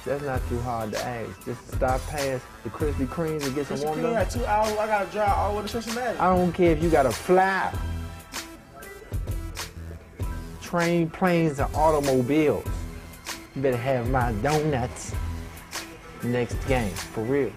That's not too hard to ask. Just stop past the Krispy Kremes and get some warmed Krispy Kreme up. got 2 hours. I gotta drive all the way to Cincinnati. I don't care if you gotta fly. Train, planes, and automobiles. You better have my donuts next game, for real.